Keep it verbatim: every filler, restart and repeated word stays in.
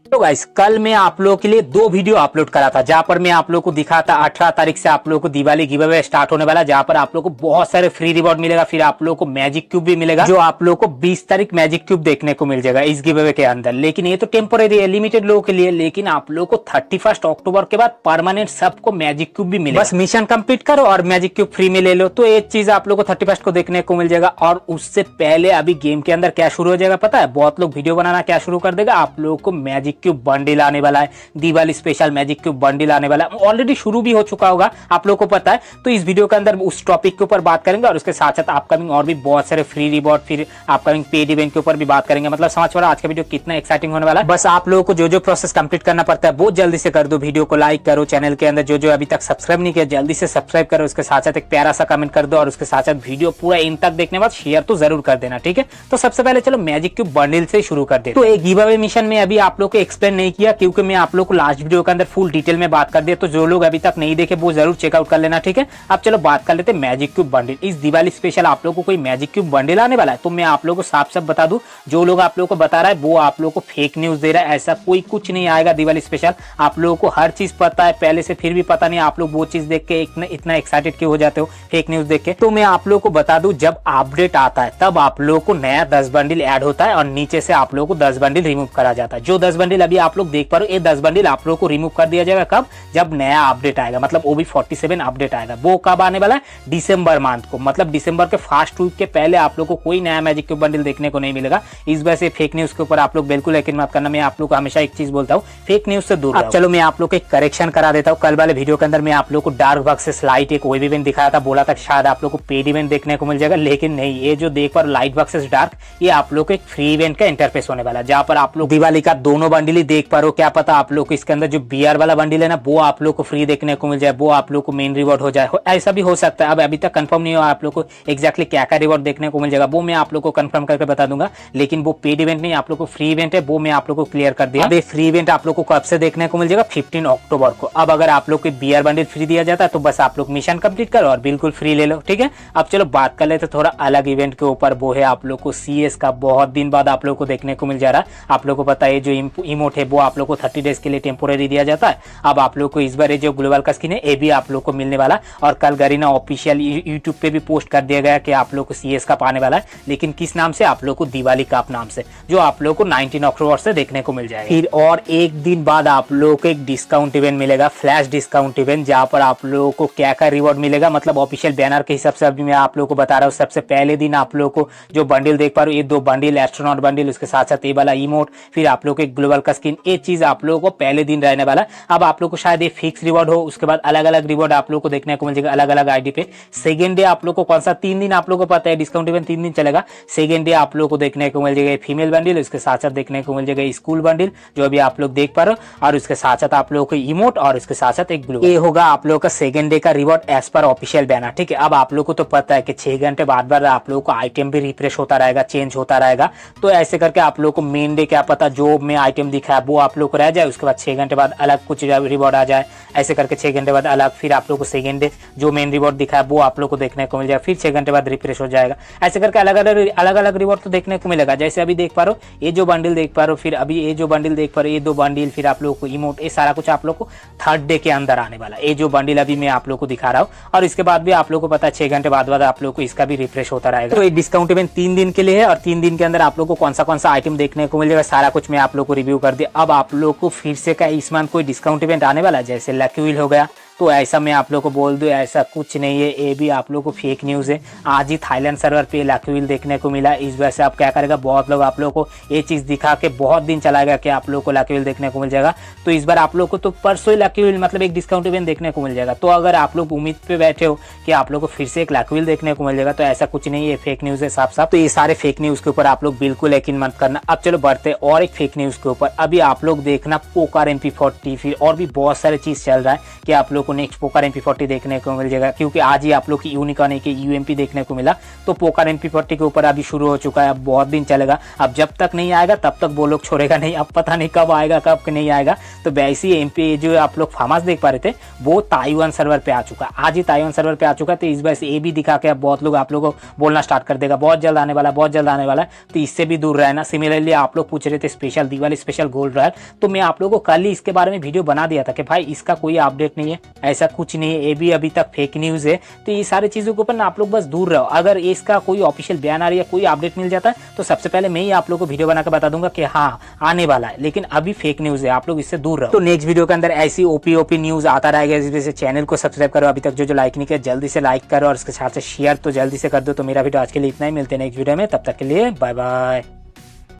तो गाइस कल मैं आप लोगों के लिए दो वीडियो अपलोड करा था, जहां पर मैं आप लोगों को दिखा था अठारह तारीख से आप लोगों को दिवाली गिव अवे स्टार्ट होने वाला, जहां पर आप लोगों को बहुत सारे फ्री रिवॉर्ड मिलेगा, फिर आप लोगों को मैजिक क्यूब भी मिलेगा, जो आप लोगों को बीस तारीख मैजिक क्यूब देखने को मिल जाएगा इस गिव अवे के अंदर। लेकिन ये तो टेम्पोरेरी है, लिमिटेड लोगों के लिए, लेकिन आप लोगों को थर्टी फर्स्ट अक्टूबर के बाद परमानेंट सबको मैजिक क्यूब भी मिलेगा। बस मिशन कंप्लीट करो और मैजिक क्यूब फ्री में ले लो। तो ये चीज आप लोगों को थर्टी फर्स्ट को देखने को मिल जाएगा। और उससे पहले अभी गेम के अंदर क्या शुरू हो जाएगा पता है? बहुत लोग वीडियो बनाना क्या शुरू कर देगा, आप लोगों को मैजिक क्यूब बंडल आने वाला है, Diwali special magic cube bundle आने वाला है। ऑलरेडी शुरू भी हो चुका होगा, आप लोगों को पता है। तो इस वीडियो के अंदर उस टॉपिक के ऊपर बात करेंगे और उसके साथ साथ अपकमिंग और भी बहुत सारे फ्री रिवॉर्ड, फिर अपकमिंग पेड इवेंट के ऊपर भी बात करेंगे। मतलब समझ पा रहा आज का वीडियो कितना एक्साइटिंग होने वाला है। बस आप लोगों को जो जो प्रोसेस कंप्लीट करना पड़ता है वो जल्दी से कर दो। वीडियो को लाइक करो, चैनल के अंदर जो जो अभी तक सब्सक्राइब नहीं किया जल्दी से सब्सक्राइब करो, उसके साथ साथ एक प्यारा सा कमेंट कर दो और उसके साथ साथ वीडियो पूरा इन तक देखने बाद शेयर तो जरूर कर देना, ठीक है। तो सबसे पहले चलो मैजिक क्यूब बंडल से शुरू कर दे। तो एक गिव अवे मिशन में अभी आप लोग को एक्सप्लेन नहीं किया, क्योंकि मैं आप लोग को लास्ट वीडियो के अंदर फुल डिटेल में बात कर दिया। तो जो लोग अभी तक नहीं देखे वो जरूर चेकआउट कर लेना, ठीक है। अब चलो बात कर लेते हैं मैजिक क्यूब बंडल। इस दिवाली स्पेशल आप लोगों को कोई मैजिक क्यूब बंडल आने वाला है, तो मैं आप लोगों को साफ साफ बता दूं, जो लोग आप लोगों को बता रहा है वो आप लोगों को फेक न्यूज दे रहा है। ऐसा कोई कुछ नहीं आएगा दिवाली स्पेशल। आप लोगों को हर चीज पता है पहले से, फिर भी पता नहीं आप लोग वो चीज देख के इतना इतना एक्साइटेड क्यों हो जाते हो फेक न्यूज देख के। तो मैं आप लोगों को बता दूं, जब अपडेट आता है तब आप लोगों को नया दस बंडल ऐड होता है और नीचे से आप लोगों को दस बंडल रिमूव करा जाता है। जो दस बंडल अभी आप लोग देख पा रहे हो, ये दस बंडल आप लोगों को रिमूव कर दिया जाएगा कब? जब नया अपडेट आएगा, मतलब ओबी फोर्टी सेवन अपडेट आएगा। वो कब आने वाला है? दिसंबर मंथ को, मतलब दिसंबर के फर्स्ट वीक के पहले आप लोग को कोई नया मैजिक क्यूब बंडल देखने को नहीं मिलेगा। इस वजह से फेक न्यूज के ऊपर आप लोग बिल्कुल यकीन मत करना। मैं आप लोग को हमेशा एक चीज बोलता हूँ, फेक न्यूज से दूर। अब चलो मैं आप लोग को एक करेक्शन करा देता हूँ। कल वाले वीडियो के अंदर मैं आप लोग को डार्क बग से स्लाइट एक वेब इवेंट दिखाया था, बोला था शायद आप लोग को पेड इवेंट देखने को मिल जाएगा, लेकिन नहीं। ये जो देख पर लाइट बग से डार्क, ये आप लोग को एक फ्री इवेंट का इंटरफेस होने वाला है, जहां पर आप लोग दिवाली का दोनों बंडल ही देख पा रहे हो। क्या पता आप लोग को इसके अंदर जो बीआर वाला बंडल है ना, वो आप लोग को फ्री देखने को मिल जाए, वो आप लोग को मेन रिवॉर्ड हो जाए। ऐसा भी हो सकता है, अब अभी तक कंफर्म नहीं हुआ आप लोग को एक्जैक्टली क्या क्या रिवॉर्ड देखने को मिल जाएगा, वो मैं आप लोग को कंफर्म करके बता दूंगा। लेकिन वो पेड इवेंट नहीं, आप लोग को फ्री इवेंट है, वो मैं आप लोग को क्लियर कर दिया। अब ये फ्री इवेंट आप लोग को कब से देखने को मिल जाएगा? फिफ्टीन अक्टूबर को। अब अगर आप लोग को बीआर बंडल फ्री दिया जाता है तो बस आप लोग मिशन कंप्लीट करो और बिल्कुल फ्री ले लो, ठीक है। अब चलो बात कर लेते थोड़ा अलग इवेंट के ऊपर, वो है आप लोग को सीएस का। बहुत दिन बाद आप लोग को देखने को मिल जा रहा है। आप लोग को पता है जो इमोट है वो आप लोग को थर्टी डेज के लिए टेम्पोररी दिया जाता है। अब आप लोग को इस बार जो ग्लोबल का स्किन है ये भी आप लोग को मिलने वाला। और कल गरीना ऑफिशियल यूट्यूब पे भी पोस्ट कर दिया गया कि आप लोग को सीएस कप आने वाला है, लेकिन किस नाम से? आप लोग को दिवाली कप नाम से, जो आप लोग को नाइनटीन अक्टूबर से देखने को मिल जाएगा। फिर और एक दिन बाद आप लोग को एक डिस्काउंट इवेंट मिलेगा, फ्लैश डिस्काउंट इवेंट, जहां पर आप लोगों को क्या क्या रिवॉर्ड मिलेगा, मतलब ऑफिशियल बैनर के हिसाब से अभी मैं आप लोगों को बता रहा हूँ। सबसे पहले दिन आप लोगों को जो बंडल देख पा रहे हो, ये दो बंडल एस्ट्रोनॉट बंडल, उसके साथ साथ ये वाला इमोट, फिर आप लोग को एक ग्लोबल का स्किन, ये चीज आप लोगों को पहले दिन रहने वाला। अब आप लोग को शायद ये फिक्स रिवॉर्ड हो, उसके बाद अलग अलग रिवॉर्ड आप लोग को देखने को मिल जाएगा अलग अलग आईडी पे। सेकंड डे आप लोग को कौन सा? तीन दिन आप लोग को पता है डिस्काउंट इवेंट तीन दिन चलेगा। सेकंड डे आप लोग को देखने को मिल जाएगा फीमेल बंडल, उसके साथ साथ देखने को मिल जाएगा स्कूल बंडल जो अभी आप लोग देख पा रहे हो, और उसके साथ साथ आप लोग को इमोट और उसके साथ साथ एक ग्लू। ये होगा आप लोग का सेकंड डे का रिवॉर्ड एज पर ऑफिशियल बैनर, ठीक है। अब आप लोग को तो पता है कि छह घंटे बाद बाद आप लोगों को आइटम भी रिफ्रेश होता रहेगा, चेंज होता रहेगा। तो ऐसे करके आप लोग को मेन डे क्या पता जो में आइटम दिखा है वो आप लोग को रह जाए, उसके बाद छह घंटे बाद अलग कुछ रिवॉर्ड आ जाए। ऐसे करके छह घंटे बाद अलग, फिर आप लोग को सेकंड डे जो मेन रिवॉर्ड दिखा है वो आप लोग को देखने को मिल जाएगा, फिर छह घंटे बाद रिफ्रेश हो जाएगा। ऐसे करके अलग अलग अलग अलग रिवॉर्ड तो देखने को मिलेगा। जैसे अभी देख पा रहे हो ये जो बंडल देख पा रहे हो, फिर अभी ये जो बंडल देख पा रहे हो, ये दो बंडल, फिर आप लोग को इमोट, ये सारा कुछ आप लोग को थर्ड डे के अंदर आने वाला। ये जो बंडल अभी मैं आप लोग को दिखा रहा हूँ, और इसके बाद भी आप लोग को पता है छह घंटे बाद बाद आप लोग को इसका भी रिफ्रेश होता रहेगा। तो ये डिस्काउंट इवेंट तीन दिन के लिए है, और तीन दिन के अंदर आप लोग को कौन सा कौन सा आइटम देखने को मिल जाएगा सारा कुछ मैं आप लोग को रिव्यू कर दिया। अब आप लोग को फिर से का इस मंथ कोई डिस्काउंट इवेंट आने वाला है, जैसे लकी व्हील हो गया। तो ऐसा मैं आप लोग को बोल दूं, ऐसा कुछ नहीं है, ये भी आप लोग को फेक न्यूज़ है। आज ही थाईलैंड सर्वर पे लकी व्हील देखने को मिला, इस वजह से आप क्या करेगा, बहुत लोग आप लोग को ये चीज़ दिखा के बहुत दिन चलाएगा कि आप लोग को लकी व्हील देखने को मिल जाएगा। तो इस बार आप लोग को तो परसों ही लकी व्हील मतलब एक डिस्काउंट इवेंट देखने को मिल जाएगा। तो अगर आप लोग उम्मीद पे बैठे हो कि आप लोग को फिर से एक लकी व्हील देखने को मिल जाएगा, तो ऐसा कुछ नहीं है, फेक न्यूज़ है साफ साफ। तो ये सारे फेक न्यूज़ के ऊपर आप लोग बिल्कुल यकीन मत करना। अब चलो बढ़ते और एक फेक न्यूज़ के ऊपर। अभी आप लोग देखना पोकार एम पी फोर्टी, फिर और भी बहुत सारे चीज़ चल रहा है कि आप लोग को next poker M P forty देखने को मिल जाएगा, क्योंकि आज ही आप लोग की यूनिकॉर्न एक यू एम पी देखने को मिला। तो पोकर एम पी फोर्टी के ऊपर अभी शुरू हो चुका है, अब बहुत दिन चलेगा। अब जब तक नहीं आएगा तब तक वो लोग छोड़ेगा नहीं, अब पता नहीं कब आएगा कब नहीं आएगा। तो वैसे एम पी जो आप लोग फार्मास देख पा रहे थे वो ताइवान सर्वर पे आ चुका, आज ही ताइवान सर्वर पे आ चुका। तो इस बार से ये भी दिखा के अब बहुत लोग आप लोगों को बोलना स्टार्ट कर देगा बहुत जल्द आने वाला, बहुत जल्द आने वाला है। तो इससे भी दूर रहना। सिमिलरली आप लोग पूछ रहे थे special Diwali special gold royal, तो मैं आप लोगों को कल ही इसके बारे में वीडियो बना दिया था कि भाई इसका कोई अपडेट नहीं है, ऐसा कुछ नहीं है, ये भी अभी तक फेक न्यूज है। तो ये सारी चीजों के ऊपर आप लोग बस दूर रहो। अगर इसका कोई ऑफिशियल बयान आ रही है, कोई अपडेट मिल जाता है तो सबसे पहले मैं ही आप लोग को वीडियो बनाकर बता दूंगा कि हाँ आने वाला है, लेकिन अभी फेक न्यूज है, आप लोग इससे दूर रहो। तो नेक्स्ट वीडियो के अंदर ऐसी ओपी ओपी न्यूज आता रहेगा, इस वजह से चैनल को सब्सक्राइब करो। अभी तक जो जो लाइक नहीं किया जल्दी से लाइक करो और इसके साथ से शेयर तो जल्दी से कर दो। तो मेरा वीडियो आज के लिए इतना ही, मिलते हैं नेक्स्ट वीडियो में, तब तक के लिए बाय बाय।